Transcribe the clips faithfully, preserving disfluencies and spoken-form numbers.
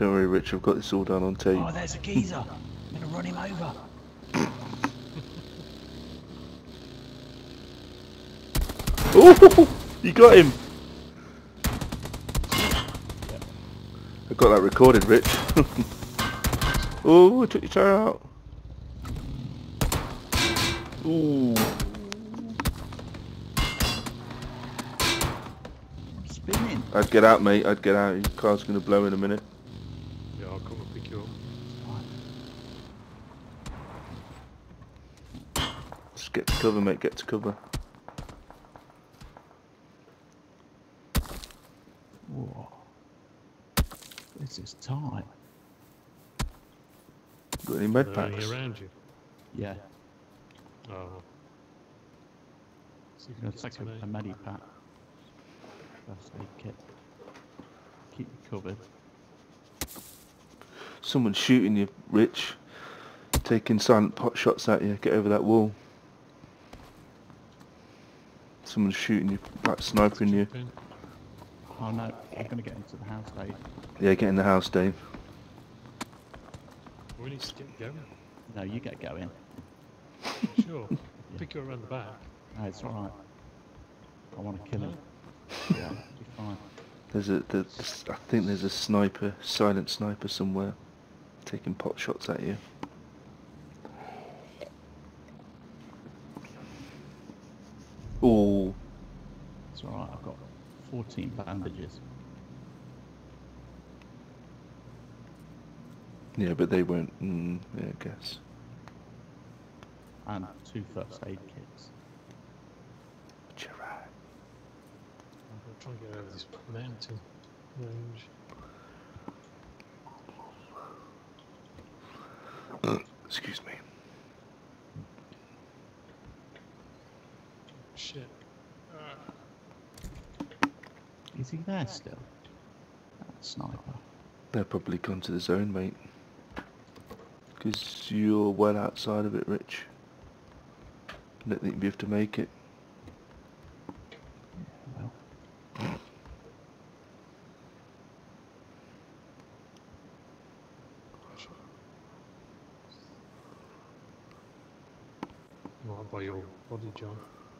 Don't worry, Rich, I've got this all done on tape. Oh, there's a geezer. I'm gonna run him over. Oh, you got him. I got that recorded, Rich. Oh, I took your tire out. Ooh. I'm spinning. I'd get out, mate. I'd get out. Your car's going to blow in a minute. Yeah, I'll come and pick you up. Just get to cover, mate. Get to cover. Whoa. This is tight. Got any med Are there any packs? around you? Yeah. Oh. See if I'm you gonna can take get to a, me. a medi pack. First aid kit. Keep you covered. Someone's shooting you, Rich. Taking silent pot shots at you. Get over that wall. Someone's shooting you, like sniping you. Jump in. Oh no, I'm gonna get into the house, Dave. Yeah, get in the house, Dave. We need to get going. No, you get going. Sure. Pick you around the back. No, it's alright. I want to kill him. Yeah, it'll be fine. There's a, there's, I think there's a sniper, silent sniper somewhere, taking pot shots at you. Oh, It's alright, I've got fourteen bandages. yeah, but they won't. Mm, yeah, I guess. And two first aid kits. But you're right. I'm going to try and get over this mountain range. Excuse me. Shit. Ah. Is he there still? That sniper. They're probably gone to the zone, mate. Because you're well outside of it, Rich. I don't think you'll be able to make it. Well, Right by your body, John.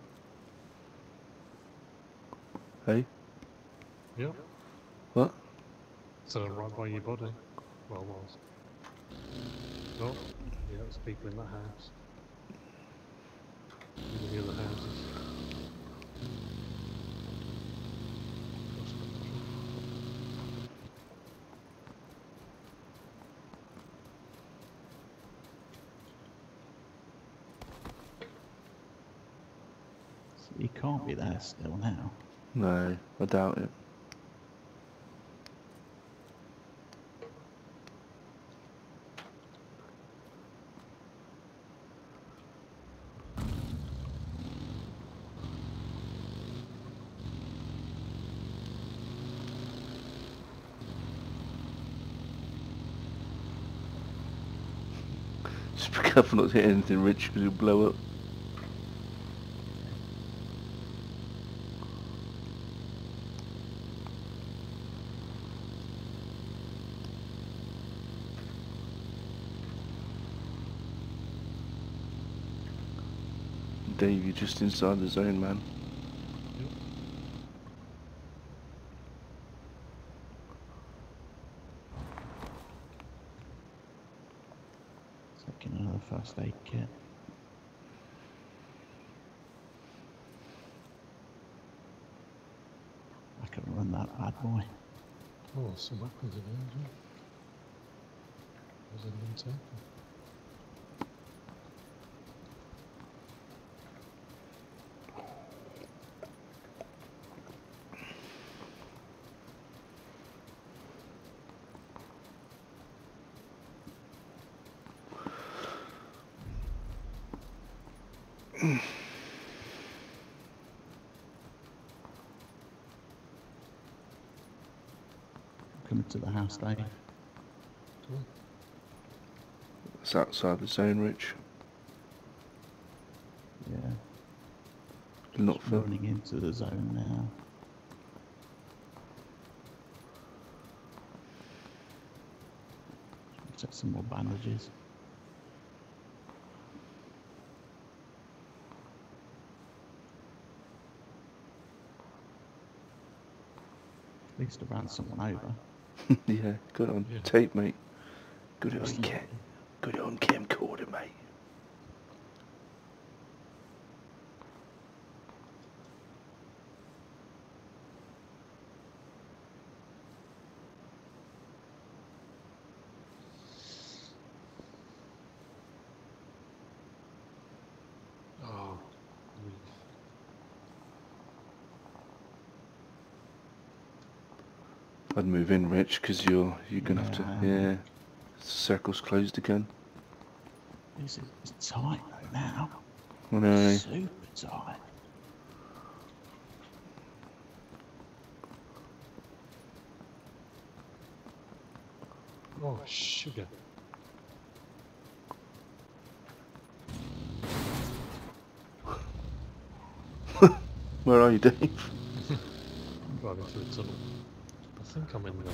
Hey? Yep. What? So right by your body. Well, was. Oh, yeah, there's people in that house. In the other houses. he can't be there still now. No, I doubt it. Just be careful not to hit anything, Rich, because it'll blow up. Dave, you're just inside the zone, man. Yep. Taking another first aid kit. I can run that bad boy. Oh, some weapons in there, isn't there? There's anyone taken? Coming to the house, Dave. Cool. It's outside the zone, Rich. Yeah. Not Just for... running into the zone now. Take some more bandages. At least I ran someone over. Yeah, got it on Yeah. tape, mate. Got it on Yeah. cam. Got it on camcorder, mate. Oh, we- I'd move in, Rich, because you're you're gonna have to. Yeah. Yeah, circle's closed again. This is it's tight though now. I know. Super tight. oh, sugar. Where are you, Dave? I'm driving through a tunnel. I think I'm in the...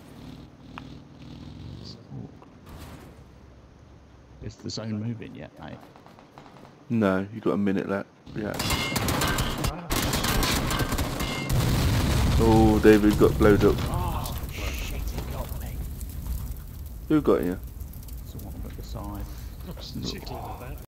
Ooh. Is the zone moving yet, mate? No, you got a minute left. Yeah. Oh, David got blowed up. Oh shit! It got me. Who got you? Someone at the side. I'm just tickling about.